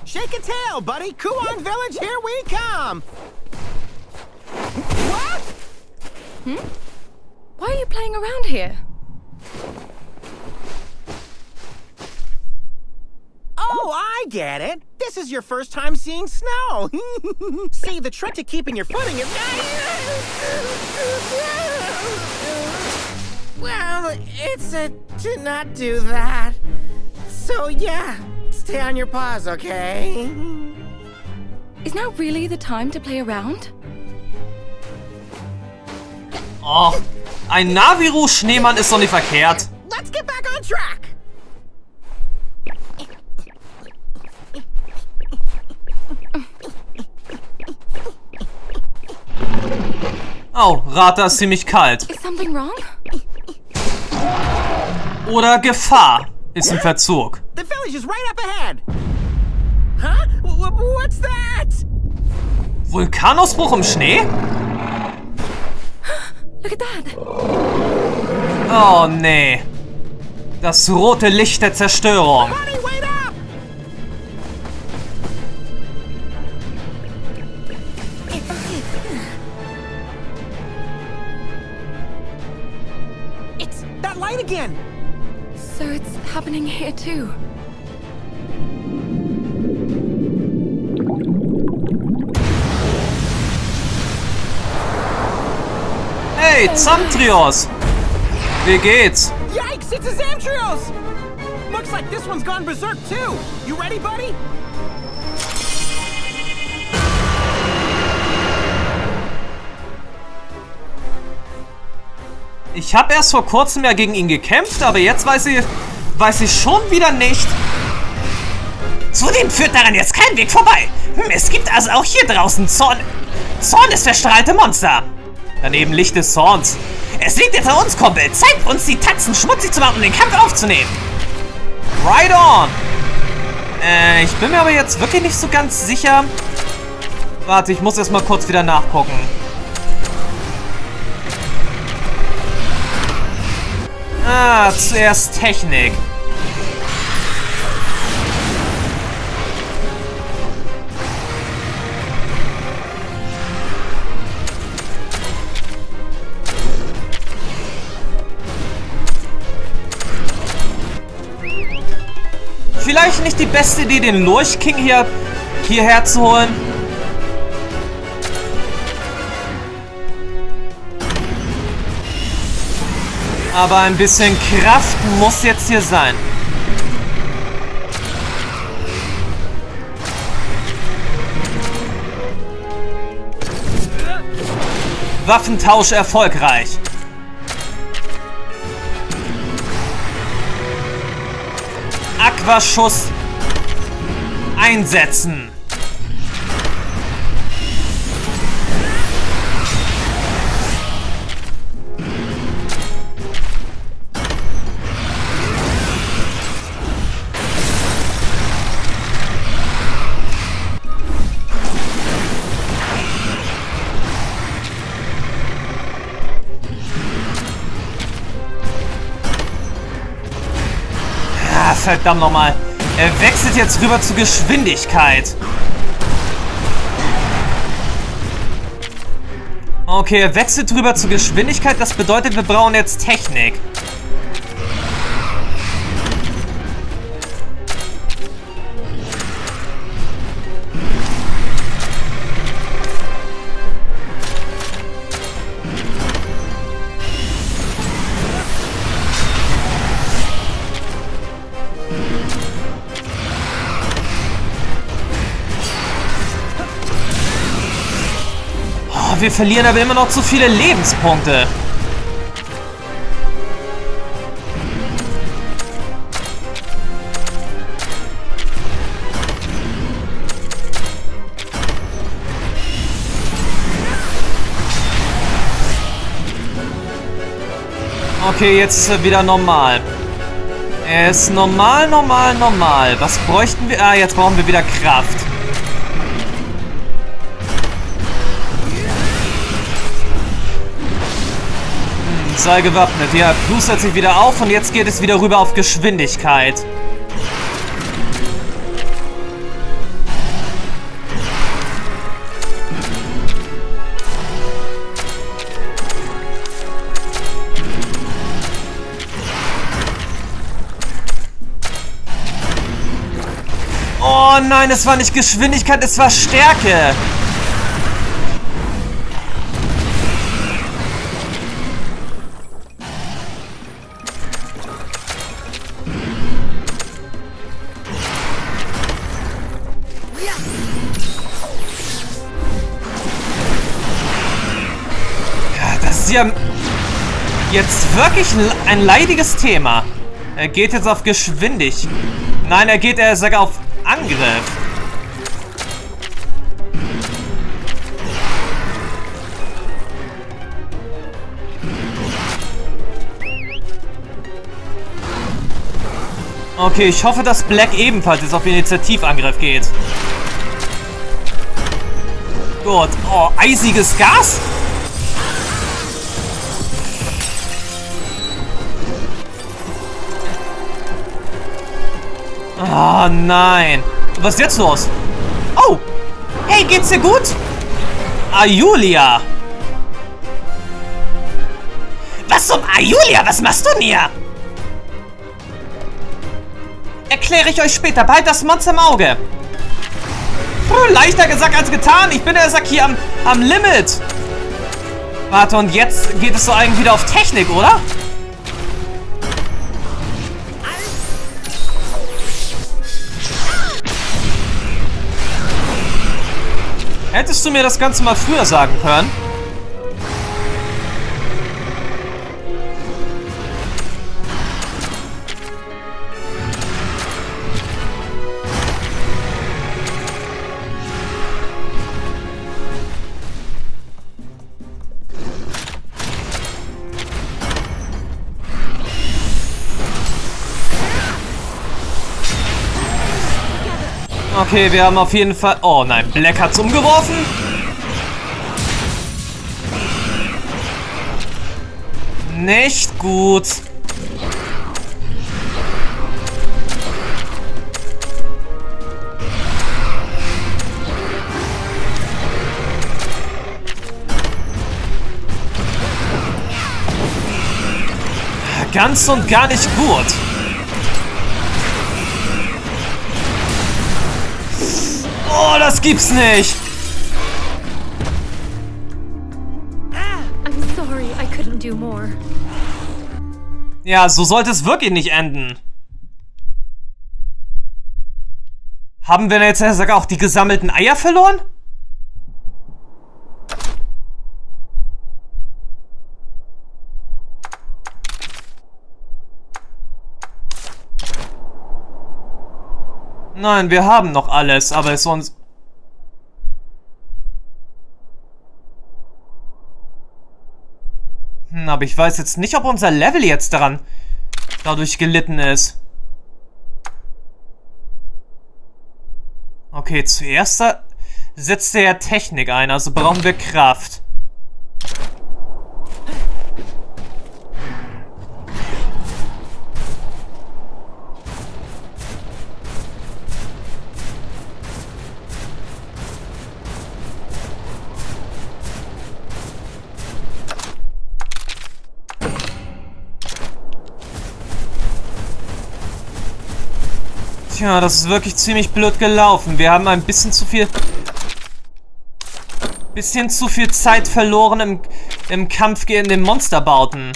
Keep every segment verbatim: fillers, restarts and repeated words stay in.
Shake a tail, buddy. Kuon Village, here we come. What? Hmm? Why are you playing around here? Oh, I get it. This is your first time seeing snow. See, the trick to keeping your footing is... Well, it's a to not do that. So, yeah, stay on your paws, okay? Is now really the time to play around? Oh, ein Naviru-Schneemann ist doch nicht verkehrt. Let's get back on track. Oh, Rata ist ziemlich kalt. Is something wrong? Oder Gefahr ist im Verzug. The village is right up ahead. Huh? W- what's that? Vulkanausbruch im Schnee? Look at that. Oh, nee. Das rote Licht der Zerstörung. Buddy, wait up! It's that light again. So it's happening here too. Hey, Zamtrios! Wie geht's? Yikes, it's a Zamtrios! Looks like this one's gone berserk too. You ready, buddy? Ich habe erst vor kurzem ja gegen ihn gekämpft, aber jetzt weiß ich, weiß ich schon wieder nicht. Zudem führt daran jetzt kein Weg vorbei. Hm, es gibt also auch hier draußen Zorn. Zorn ist verstrahlte Monster. Daneben Licht des Zorns. Es liegt jetzt an uns, Kumpel. Zeigt uns die Tatzen schmutzig zu machen, um den Kampf aufzunehmen. Right on! Äh, ich bin mir aber jetzt wirklich nicht so ganz sicher. Warte, ich muss erst mal kurz wieder nachgucken. Ah, zuerst Technik. Vielleicht nicht die beste Idee, den Lurch King hier hierher zu holen. Aber ein bisschen Kraft muss jetzt hier sein. Waffentausch erfolgreich. Aquaschuss einsetzen. Ah, verdammt nochmal. Er wechselt jetzt rüber zu Geschwindigkeit. Okay, er wechselt rüber zu Geschwindigkeit. Das bedeutet, wir brauchen jetzt Technik. Wir verlieren aber immer noch zu viele Lebenspunkte. Okay, jetzt ist er wieder normal. Er ist normal, normal, normal. Was bräuchten wir? Ah, jetzt brauchen wir wieder Kraft. Sei gewappnet. Ja, plustert sich wieder auf und jetzt geht es wieder rüber auf Geschwindigkeit. Oh nein, es war nicht Geschwindigkeit, es war Stärke. Ja, das ist ja jetzt wirklich ein leidiges Thema. Er geht jetzt auf Geschwindigkeit. Nein, er geht er sogar auf Angriff. Okay, ich hoffe, dass Black ebenfalls jetzt auf Initiativangriff geht. Gut. Oh, eisiges Gas? Oh nein. Was ist jetzt los? Oh. Hey, geht's dir gut? Ayulia. Was zum Ayulia? Was machst du denn hier? Erkläre ich euch später. Bald das Monster im Auge. Puh, leichter gesagt als getan. Ich bin ja sag hier am, am Limit. Warte, und jetzt geht es so eigentlich wieder auf Technik, oder? Hättest du mir das Ganze mal früher sagen können? Okay, wir haben auf jeden Fall... Oh nein, Black hat's umgeworfen. Nicht gut. Ganz und gar nicht gut. Oh, das gibt's nicht. I'm sorry, I couldn't do more. Ja, so sollte es wirklich nicht enden. Haben wir denn jetzt sogar auch die gesammelten Eier verloren? Nein, wir haben noch alles, aber es uns... Hm, aber ich weiß jetzt nicht, ob unser Level jetzt daran dadurch gelitten ist. Okay, zuerst setzt er ja Technik ein, also brauchen wir Kraft. Tja, das ist wirklich ziemlich blöd gelaufen. Wir haben ein bisschen zu viel... Bisschen zu viel Zeit verloren im, im Kampf gegen den Monsterbauten.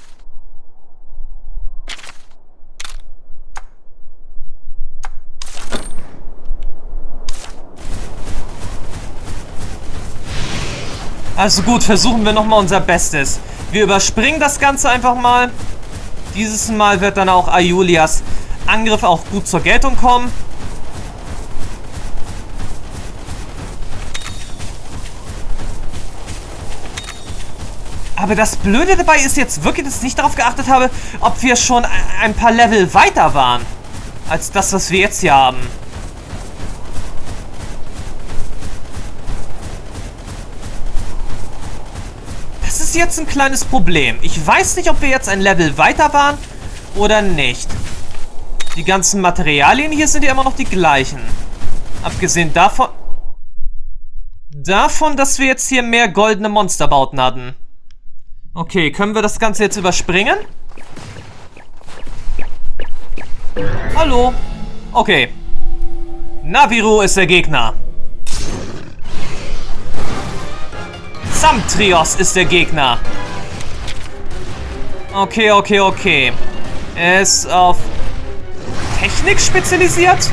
Also gut, versuchen wir nochmal unser Bestes. Wir überspringen das Ganze einfach mal. Dieses Mal wird dann auch Ayulias Angriff auch gut zur Geltung kommen. Aber das Blöde dabei ist jetzt wirklich, dass ich nicht darauf geachtet habe, ob wir schon ein paar Level weiter waren, als das, was wir jetzt hier haben. Das ist jetzt ein kleines Problem. Ich weiß nicht, ob wir jetzt ein Level weiter waren oder nicht. Die ganzen Materialien hier sind ja immer noch die gleichen. Abgesehen davon... Davon, dass wir jetzt hier mehr goldene Monsterbauten hatten. Okay, können wir das Ganze jetzt überspringen? Hallo? Okay. Naviru ist der Gegner. Samtrios ist der Gegner. Okay, okay, okay. Er ist auf Technik spezialisiert.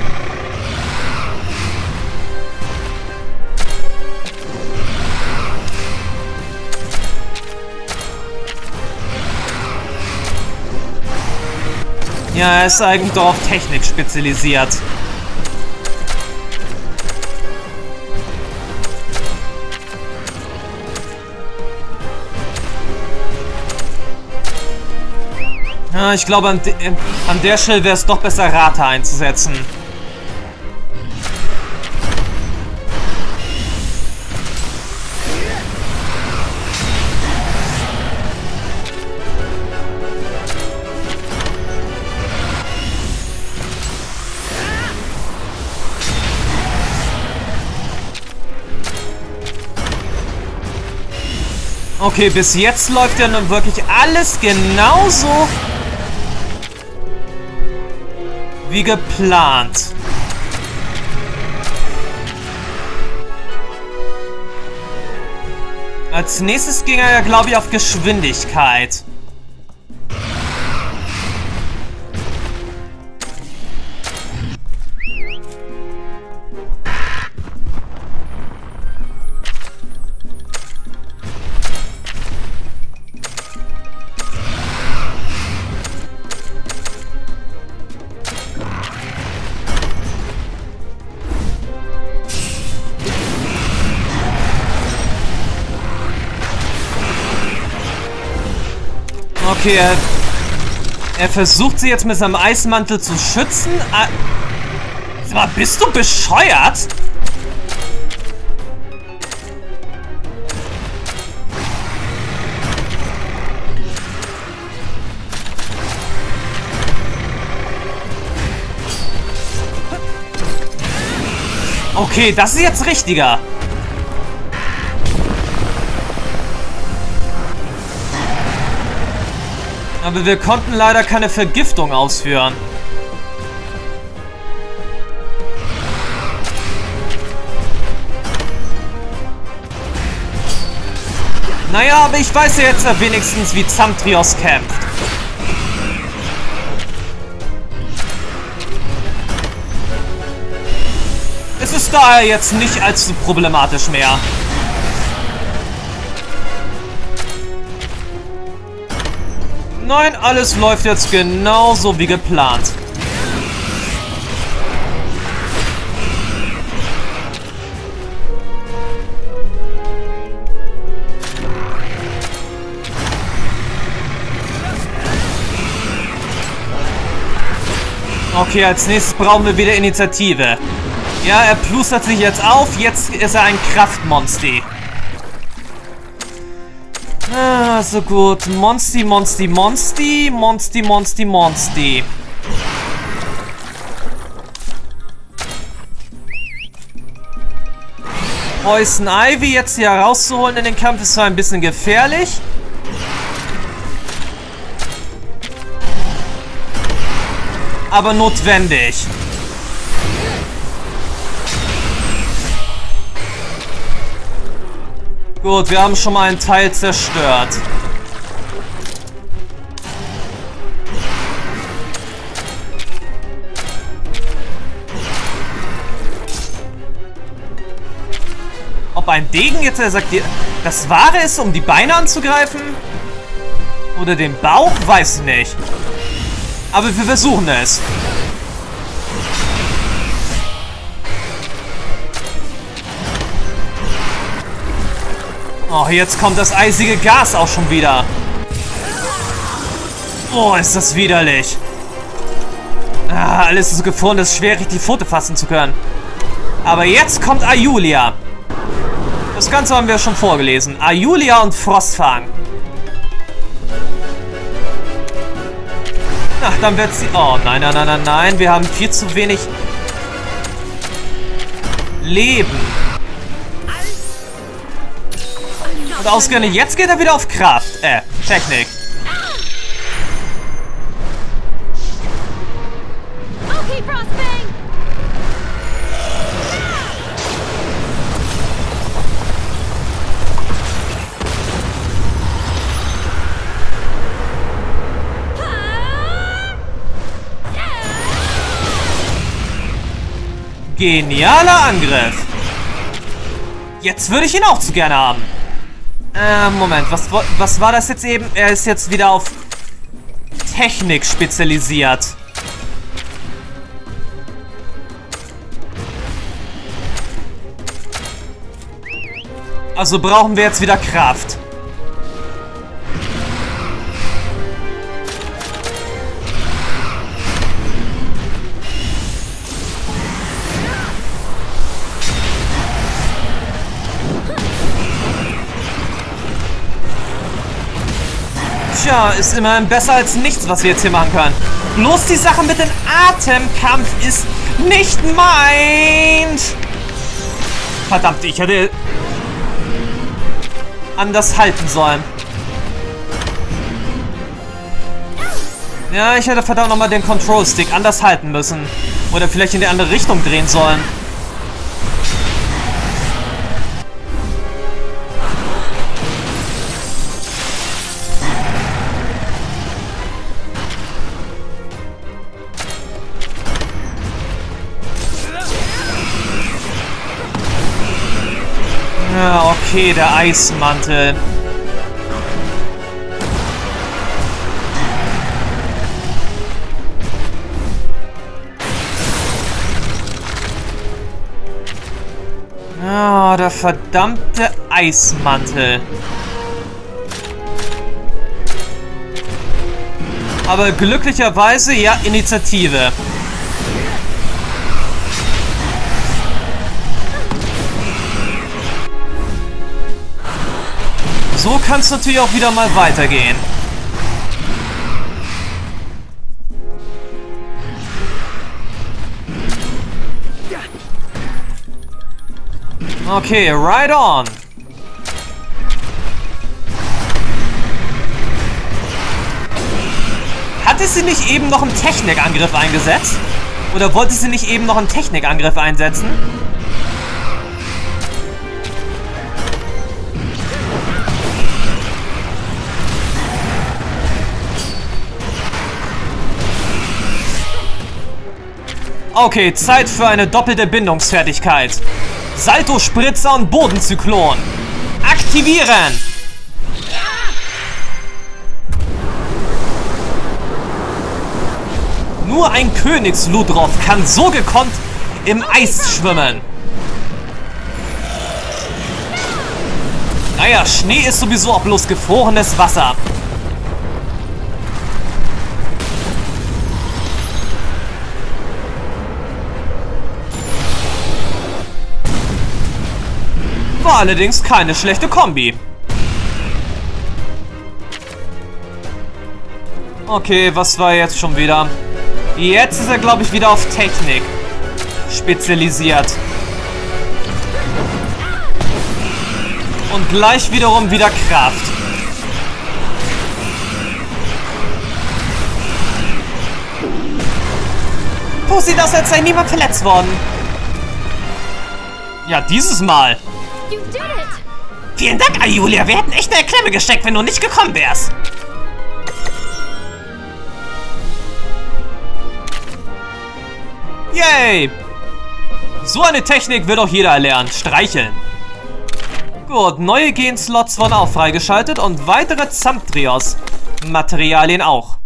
Ja, er ist eigentlich doch auf Technik spezialisiert. Ja, ich glaube, an, de an der Stelle wäre es doch besser, Rata einzusetzen. Okay, bis jetzt läuft ja nun wirklich alles genauso wie geplant. Als nächstes ging er ja, glaube ich, auf Geschwindigkeit. Okay, er, er versucht sie jetzt mit seinem Eismantel zu schützen. Ah, sag mal, bist du bescheuert? Okay, das ist jetzt richtiger. Aber wir konnten leider keine Vergiftung ausführen. Naja, aber ich weiß ja jetzt wenigstens, wie Samtrios kämpft. Es ist daher jetzt nicht allzu problematisch mehr. Nein, alles läuft jetzt genauso wie geplant. Okay, als nächstes brauchen wir wieder Initiative. Ja, er plustert sich jetzt auf. Jetzt ist er ein Kraftmonster. Ah, so gut. Monsti, Monsti, Monsti. Monsti, Monsti, Monsti. Poison Ivy jetzt hier rauszuholen in den Kampf ist zwar ein bisschen gefährlich. Aber notwendig. Gut, wir haben schon mal einen Teil zerstört. Ob ein Degen jetzt, er sagt, das Wahre ist, um die Beine anzugreifen? Oder den Bauch? Weiß ich nicht. Aber wir versuchen es. Oh, jetzt kommt das eisige Gas auch schon wieder. Oh, ist das widerlich. Ah, alles ist so gefroren, es ist schwer, richtig Pfote fassen zu können. Aber jetzt kommt Ayulia. Das Ganze haben wir schon vorgelesen. Ayulia und Frostfang. Ach, dann wird sie... Oh, nein, nein, nein, nein, nein. Wir haben viel zu wenig Leben. Und ausgerechnet jetzt geht er wieder auf Kraft. Äh, Technik. Genialer Angriff. Jetzt würde ich ihn auch zu gerne haben. Äh, Moment, was, was war das jetzt eben? Er ist jetzt wieder auf Technik spezialisiert. Also brauchen wir jetzt wieder Kraft. Tja, ist immerhin besser als nichts, was wir jetzt hier machen können. Bloß die Sache mit dem Atemkampf ist nicht meins. Verdammt, ich hätte anders halten sollen. Ja, ich hätte verdammt nochmal den Control-Stick anders halten müssen. Oder vielleicht in die andere Richtung drehen sollen. Ja, okay, der Eismantel. Ja, der verdammte Eismantel. Aber glücklicherweise, ja, Initiative. So kann es natürlich auch wieder mal weitergehen. Okay, right on. Hatte sie nicht eben noch einen Technikangriff eingesetzt? Oder wollte sie nicht eben noch einen Technikangriff einsetzen? Okay, Zeit für eine doppelte Bindungsfertigkeit. Salto-Spritzer und Bodenzyklon. Aktivieren! Nur ein Königs-Ludroth kann so gekonnt im Eis schwimmen. Naja, Schnee ist sowieso auch bloß gefrorenes Wasser. War allerdings keine schlechte Kombi. Okay, was war jetzt schon wieder? Jetzt ist er, glaube ich, wieder auf Technik spezialisiert. Und gleich wiederum wieder Kraft. So sieht aus, als sei niemand verletzt worden. Ja, dieses Mal. Vielen Dank, Ayulia. Wir hätten echt in der Klemme gesteckt, wenn du nicht gekommen wärst. Yay! So eine Technik wird auch jeder erlernen. Streicheln. Gut, neue Gen-Slots wurden auch freigeschaltet und weitere Zamtrios-Materialien auch.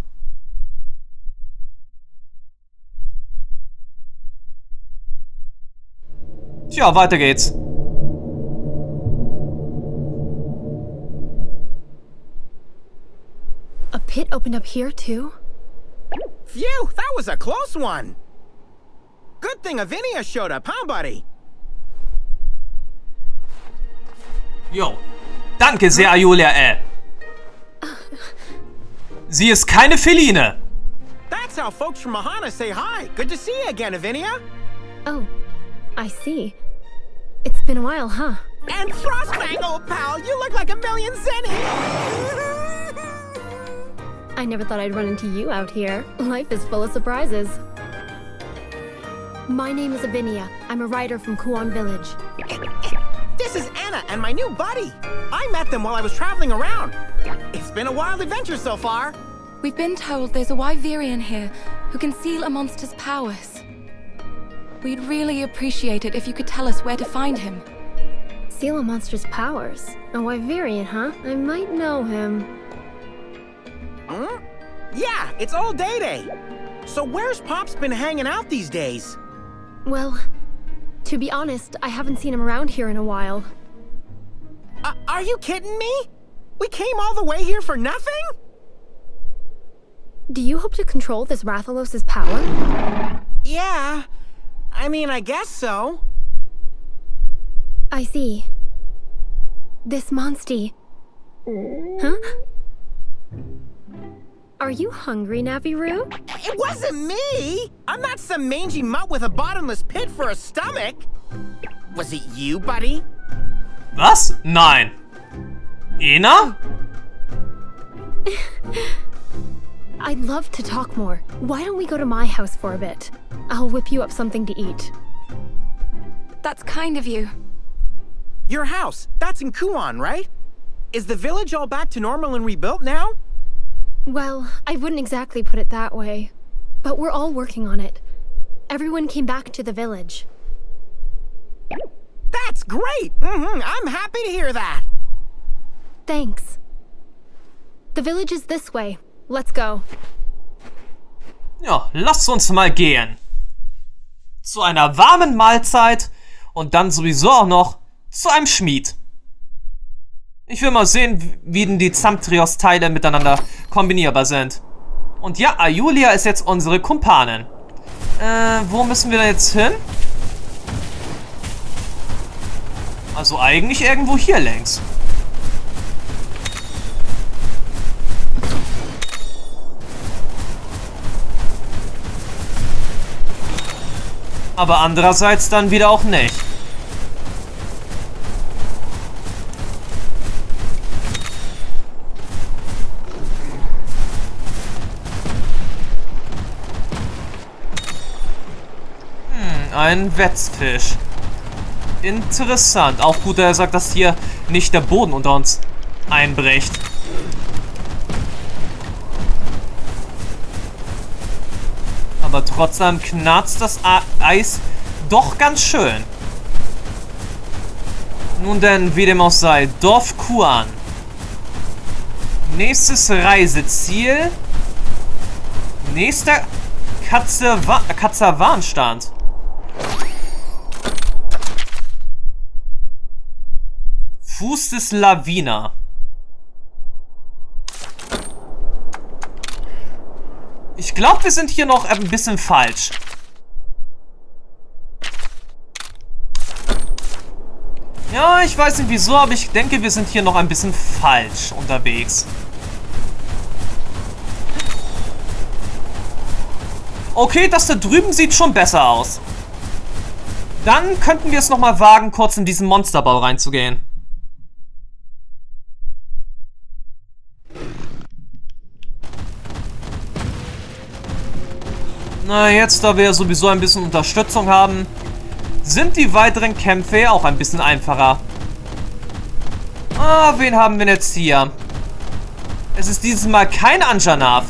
Tja, weiter geht's. A pit opened up here too? Phew, that was a close one. Good thing Avinia showed up, huh, buddy? Jo. Danke sehr, Ayulia, äh. Sie ist keine Feline. That's how folks from Mahana say hi. Good to see you again, Avinia. Oh, I see. It's been a while, huh? And Frostfang, old pal, you look like a million zennies. I never thought I'd run into you out here. Life is full of surprises. My name is Avinia. I'm a rider from Kuon Village. This is Anna and my new buddy. I met them while I was traveling around. It's been a wild adventure so far. We've been told there's a Wyverian here who can seal a monster's powers. We'd really appreciate it if you could tell us where to find him. Seal a monster's powers. A Wyverian, huh? I might know him. Huh? Yeah, it's all Day Day. So where's Pop's been hanging out these days? Well, to be honest, I haven't seen him around here in a while. Uh, are you kidding me? We came all the way here for nothing? Do you hope to control this Rathalos' power? Yeah. I mean, I guess so. I see. This Monstie. Huh? Are you hungry, Navirou? It wasn't me! I'm not some mangy mutt with a bottomless pit for a stomach! Was it you, buddy? Was? Nein. Ena? I'd love to talk more. Why don't we go to my house for a bit? I'll whip you up something to eat. That's kind of you. Your house, that's in Kuon, right? Is the village all back to normal and rebuilt now? Well, I wouldn't exactly put it that way. But we're all working on it. Everyone came back to the village. That's great! Mm-hmm. I'm happy to hear that! Thanks. The village is this way. Let's go. Ja, lasst uns mal gehen. Zu einer warmen Mahlzeit und dann sowieso auch noch zu einem Schmied. Ich will mal sehen, wie denn die Zamtrios-Teile miteinander kombinierbar sind. Und ja, Ayulia ist jetzt unsere Kumpanin. Äh, wo müssen wir denn jetzt hin? Also eigentlich irgendwo hier längs. Aber andererseits dann wieder auch nicht. Hm, ein Wetzfisch. Interessant. Auch gut, dass er sagt, dass hier nicht der Boden unter uns einbricht. Aber trotzdem knarzt das Eis doch ganz schön. Nun denn, wie dem auch sei, Dorf Kuon. Nächstes Reiseziel. Nächster Kazawan-Stand. Fuß des Lawiner. Ich glaube, wir sind hier noch ein bisschen falsch. Ja, ich weiß nicht wieso, aber ich denke, wir sind hier noch ein bisschen falsch unterwegs. Okay, das da drüben sieht schon besser aus. Dann könnten wir es nochmal wagen, kurz in diesen Monsterbau reinzugehen. Na, jetzt, da wir sowieso ein bisschen Unterstützung haben, sind die weiteren Kämpfe auch ein bisschen einfacher. Ah, wen haben wir jetzt hier? Es ist dieses Mal kein Anjanath.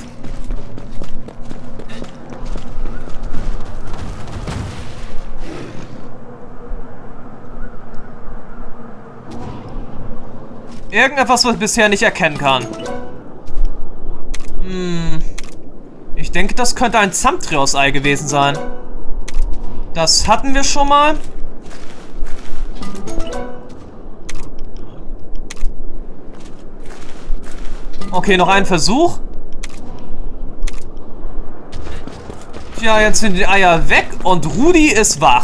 Irgendetwas, was ich bisher nicht erkennen kann. Hm... Ich denke, das könnte ein Zamtrios-Ei gewesen sein. Das hatten wir schon mal. Okay, noch ein Versuch. Tja, jetzt sind die Eier weg und Rudi ist wach.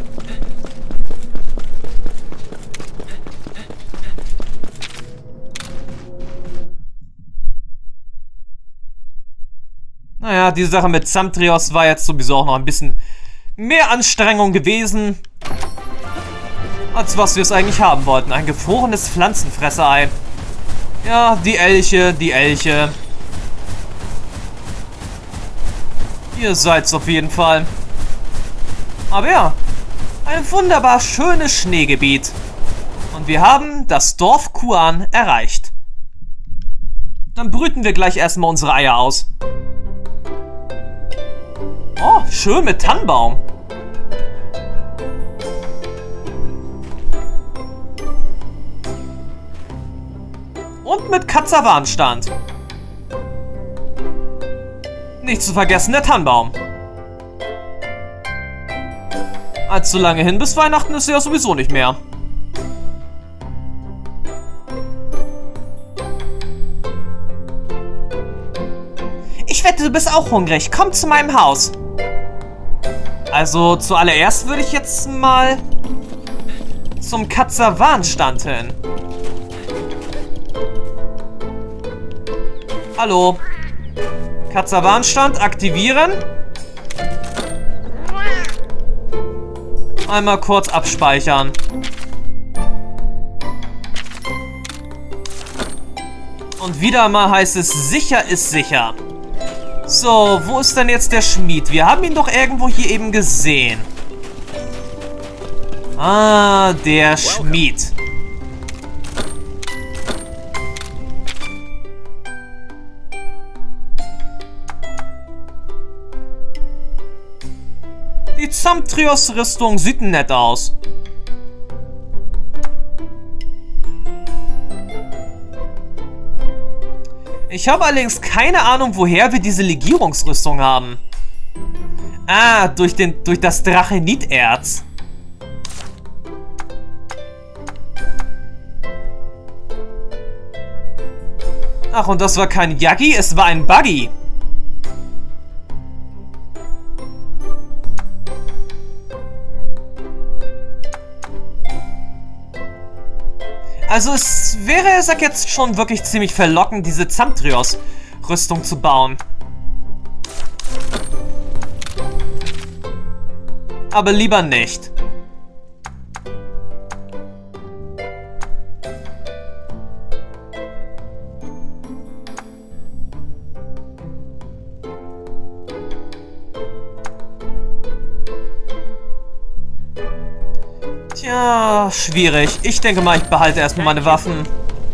Naja, die Sache mit Zamtrios war jetzt sowieso auch noch ein bisschen mehr Anstrengung gewesen, als was wir es eigentlich haben wollten. Ein gefrorenes Pflanzenfresserei. Ja, die Elche, die Elche. Ihr seid's auf jeden Fall. Aber ja, ein wunderbar schönes Schneegebiet. Und wir haben das Dorf Kuon erreicht. Dann brüten wir gleich erstmal unsere Eier aus. Oh, schön mit Tannenbaum. Und mit Kazawan-Stand. Nicht zu vergessen der Tannenbaum. Allzu lange hin bis Weihnachten ist ja sowieso nicht mehr. Ich wette, du bist auch hungrig. Komm zu meinem Haus. Also zuallererst würde ich jetzt mal zum Kazawan-Stand hin. Hallo. Kazawan-Stand aktivieren. Einmal kurz abspeichern. Und wieder mal heißt es, sicher ist sicher. So, wo ist denn jetzt der Schmied? Wir haben ihn doch irgendwo hier eben gesehen. Ah, der Schmied. Die Zamtrios-Rüstung sieht nett aus. Ich habe allerdings keine Ahnung, woher wir diese Legierungsrüstung haben. Ah, durch, den, durch das Dracheniterz. Ach, und das war kein Yagi, es war ein Buggy. Also es wäre, sag jetzt, schon wirklich ziemlich verlockend, diese Zamtrios-Rüstung zu bauen. Aber lieber nicht. Tja, schwierig. Ich denke mal, ich behalte erstmal meine Waffen.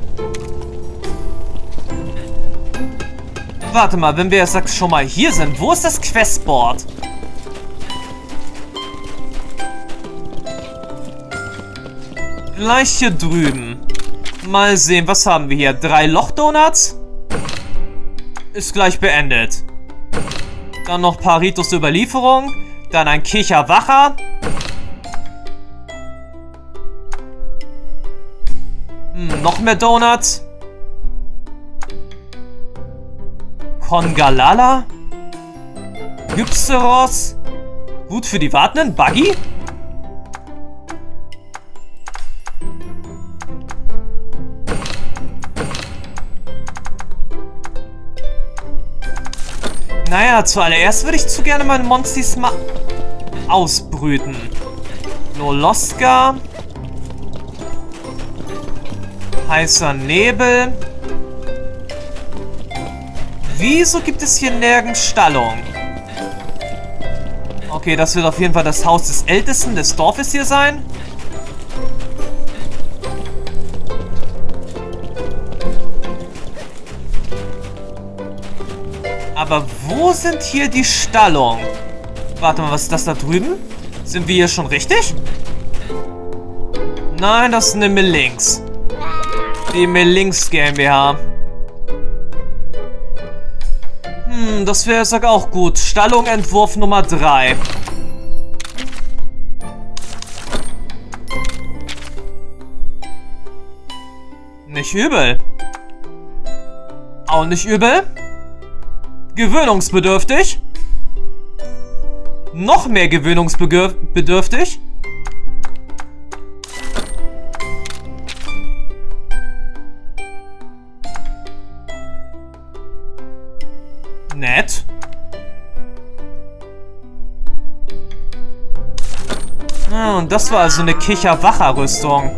Warte mal, wenn wir jetzt schon mal hier sind, wo ist das Questboard? Gleich hier drüben. Mal sehen, was haben wir hier? Drei Lochdonuts? Ist gleich beendet. Dann noch ein paar Ritus der Überlieferung. Dann ein Kircherwacher. Hm, noch mehr Donuts. Kongalala. Gypseros. Gut für die Wartenden. Buggy. Naja, zuallererst würde ich zu gerne meine Monstis mal ausbrüten. Noloska. Heißer Nebel. Wieso gibt es hier nirgends Stallung? Okay, das wird auf jeden Fall das Haus des Ältesten des Dorfes hier sein. Aber wo sind hier die Stallungen? Warte mal, was ist das da drüben? Sind wir hier schon richtig? Nein, das ist eine Melinx. Die Melinx GmbH. Hm, das wäre, sag auch gut. Stallung-Entwurf Nummer drei. Nicht übel. Auch nicht übel. Gewöhnungsbedürftig. Noch mehr gewöhnungsbedürftig. Nett. Ah, und das war also eine Kircherwacher-Rüstung.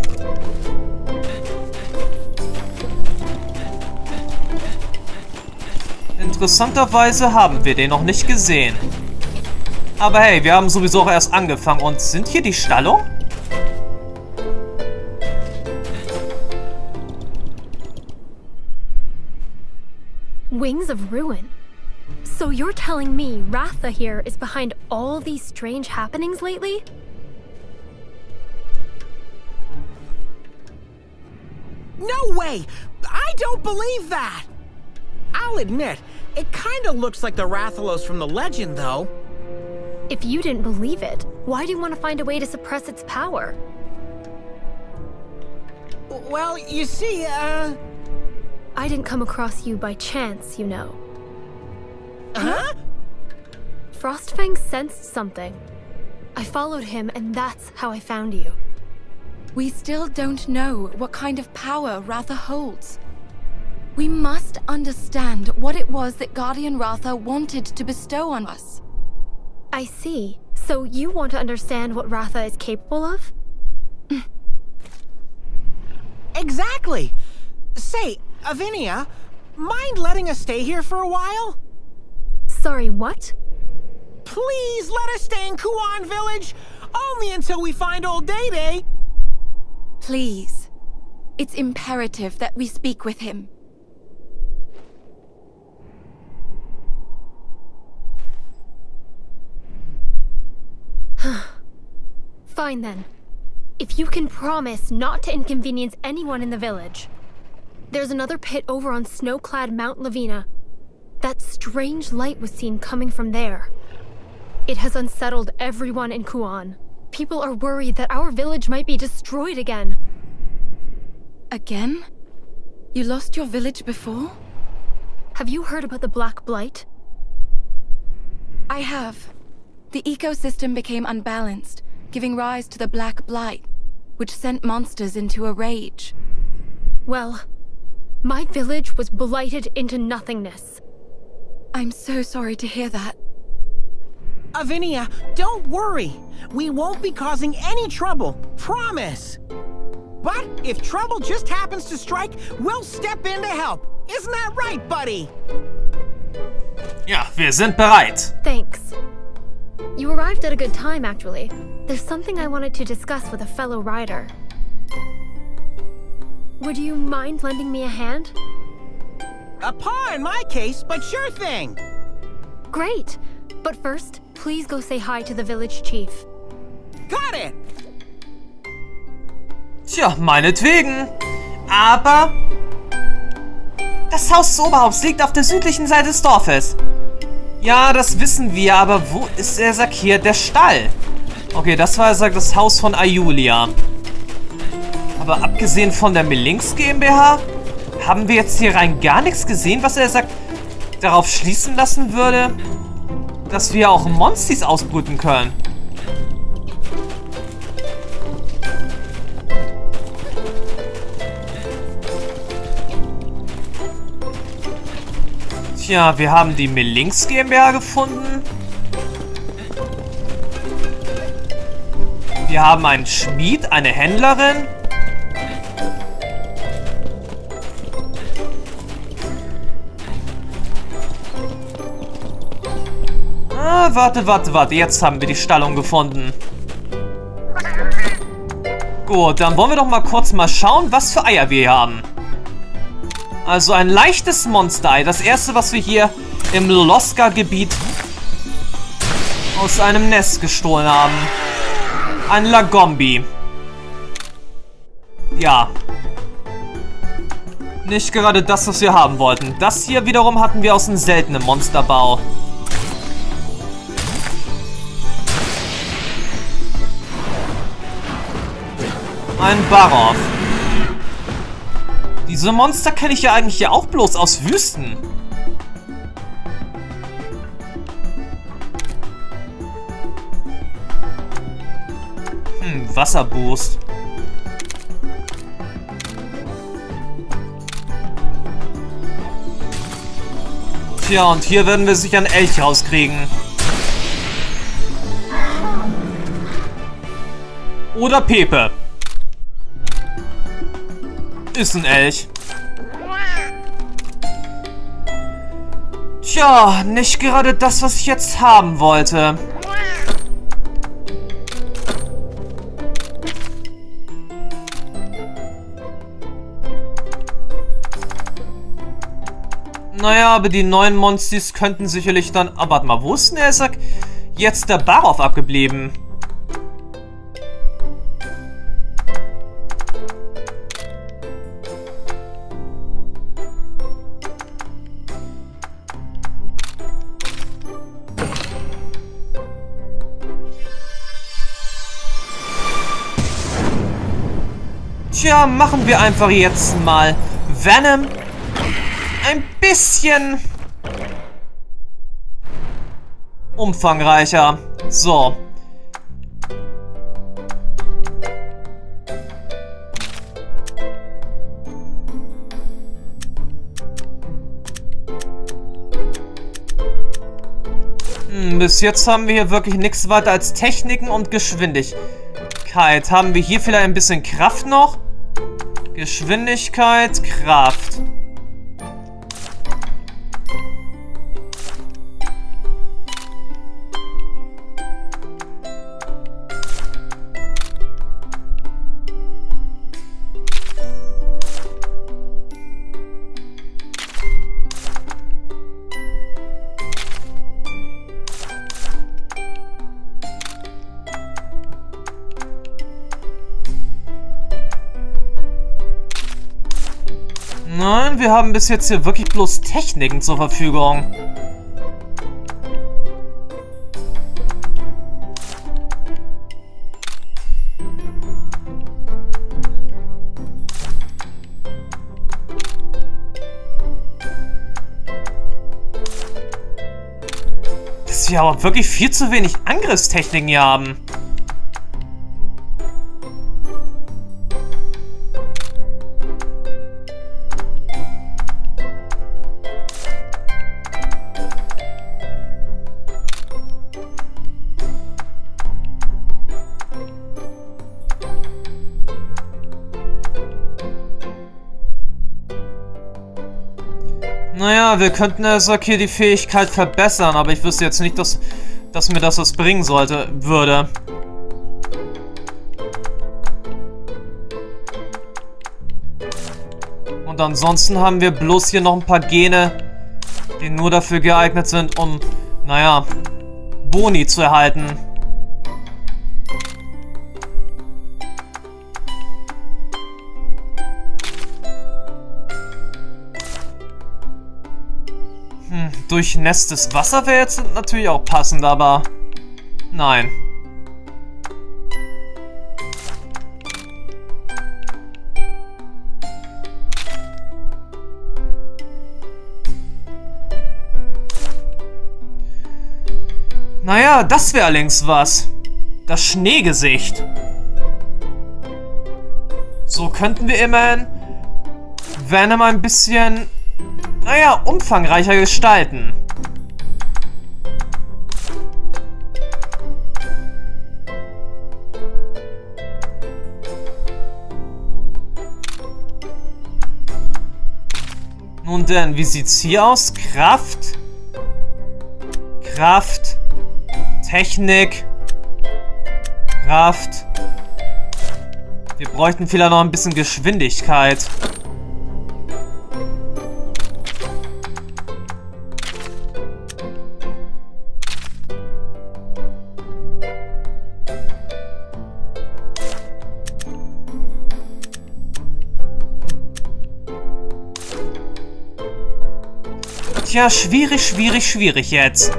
Interessanterweise haben wir den noch nicht gesehen. Aber hey, wir haben sowieso auch erst angefangen. Und sind hier die Stallung? Wings of Ruin. So you're telling me Ratha here is behind all these strange happenings lately? No way! I don't believe that! I'll admit, it kinda looks like the Rathalos from the legend, though. If you didn't believe it, why do you want to find a way to suppress its power? Well, you see, uh... I didn't come across you by chance, you know. Huh? Frostfang sensed something. I followed him, and that's how I found you. We still don't know what kind of power Ratha holds. We must understand what it was that Guardian Ratha wanted to bestow on us. I see. So you want to understand what Ratha is capable of? Exactly! Say, Avinia, mind letting us stay here for a while? Sorry, what? Please let us stay in Kuon Village! Only until we find old Day-Day! Please. It's imperative that we speak with him. Fine then. If you can promise not to inconvenience anyone in the village. There's another pit over on snow-clad Mount Lavina. That strange light was seen coming from there. It has unsettled everyone in Kuon. People are worried that our village might be destroyed again. Again? You lost your village before? Have you heard about the Black Blight? I have. The ecosystem became unbalanced, giving rise to the Black Blight, which sent monsters into a rage. Well, my village was blighted into nothingness. I'm so sorry to hear that. Avinia, don't worry. We won't be causing any trouble. Promise. But if trouble just happens to strike, we'll step in to help. Isn't that right, buddy? Ja, wir sind bereit. Thanks. You arrived at a good time, actually. There's something I wanted to discuss with a fellow rider. Would you mind lending me a hand? A paw in my case, but sure thing. Great. But first, please go say hi to the village chief. Got it. Tja, meinetwegen. Aber das Haus des Oberhaupts liegt auf der südlichen Seite des Dorfes. Ja, das wissen wir, aber wo ist er, sag hier, der Stall? Okay, das war, sag, das Haus von Ayulia. Aber abgesehen von der Melinx GmbH, haben wir jetzt hier rein gar nichts gesehen, was er sagt, darauf schließen lassen würde, dass wir auch Monstis ausbrüten können. Tja, wir haben die Melinx GmbH gefunden. Wir haben einen Schmied, eine Händlerin. Ah, warte, warte, warte. Jetzt haben wir die Stallung gefunden. Gut, dann wollen wir doch mal kurz mal schauen, was für Eier wir hier haben. Also ein leichtes Monsterei. Das erste, was wir hier im Loska-Gebiet aus einem Nest gestohlen haben. Ein Lagombi. Ja. Nicht gerade das, was wir haben wollten. Das hier wiederum hatten wir aus einem seltenen Monsterbau. Ein Barov. Diese Monster kenne ich ja eigentlich ja auch bloß aus Wüsten. Hm, Wasserboost. Tja, und hier werden wir sicher einen Elch rauskriegen. Oder Pepe. Ist ein Elch. Tja, nicht gerade das, was ich jetzt haben wollte. Naja, aber die neuen Monstis könnten sicherlich dann... Aber warte mal, wo ist denn der Sack? Jetzt der Barov abgeblieben. Tja, machen wir einfach jetzt mal Venom ein bisschen umfangreicher. So. Hm, bis jetzt haben wir hier wirklich nichts weiter als Techniken und Geschwindigkeit. Haben wir hier vielleicht ein bisschen Kraft noch? Geschwindigkeit, Kraft. Nein, wir haben bis jetzt hier wirklich bloß Techniken zur Verfügung. Dass wir aber wirklich viel zu wenig Angriffstechniken hier haben. Naja, wir könnten also hier die Fähigkeit verbessern, aber ich wüsste jetzt nicht, dass, dass mir das was bringen sollte, würde. Und ansonsten haben wir bloß hier noch ein paar Gene, die nur dafür geeignet sind, um, naja, Boni zu erhalten. Hm, durchnässtes Wasser wäre jetzt natürlich auch passend, aber nein. Naja, das wäre allerdings was. Das Schneegesicht. So könnten wir immerhin Venom ein bisschen, naja, umfangreicher gestalten. Nun denn, wie sieht's hier aus? Kraft. Kraft. Technik. Kraft. Wir bräuchten vielleicht noch ein bisschen Geschwindigkeit. Tja, schwierig, schwierig, schwierig jetzt.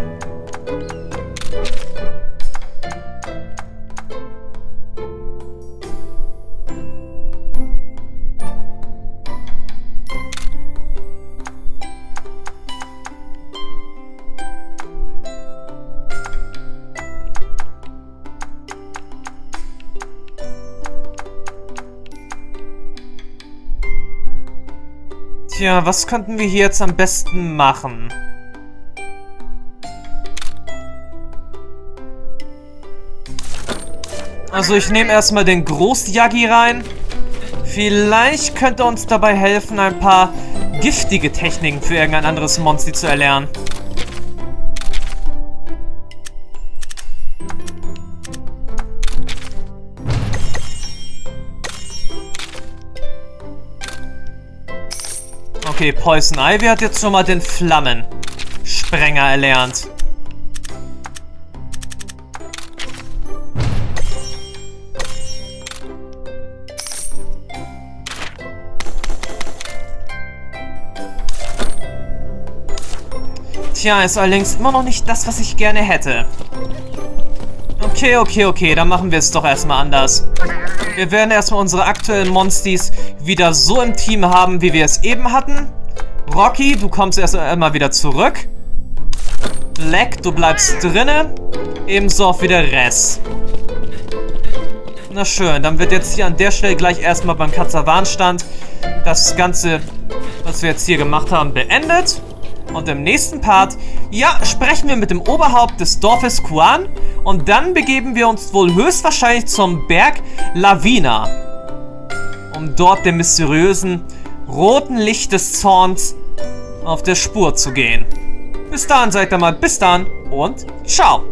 Tja, was könnten wir hier jetzt am besten machen? Also ich nehme erstmal den Groß-Yagi rein. Vielleicht könnte uns dabei helfen, ein paar giftige Techniken für irgendein anderes Monster zu erlernen. Okay, Poison Ivy hat jetzt schon mal den Flammensprenger erlernt. Tja, ist allerdings immer noch nicht das, was ich gerne hätte. Okay, okay, okay, dann machen wir es doch erstmal anders. Wir werden erstmal unsere aktuellen Monsties wieder so im Team haben, wie wir es eben hatten. Rocky, du kommst erst einmal wieder zurück. Black, du bleibst drinne. Ebenso auch wieder Res. Na schön, dann wird jetzt hier an der Stelle gleich erstmal beim Kazawan-Stand das Ganze, was wir jetzt hier gemacht haben, beendet. Und im nächsten Part, ja, sprechen wir mit dem Oberhaupt des Dorfes Kuan. Und dann begeben wir uns wohl höchstwahrscheinlich zum Berg Lavina, um dort dem mysteriösen roten Licht des Zorns auf der Spur zu gehen. Bis dann, seid ihr mal, bis dann und ciao.